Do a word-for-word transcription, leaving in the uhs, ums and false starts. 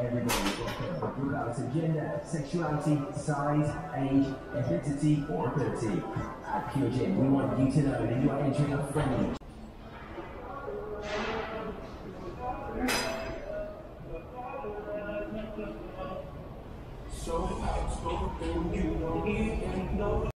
everybody is welcome, regardless of gender, sexuality, size, age, ethnicity, or ability. At Pure Gym, we want you to know that you are entering a friendly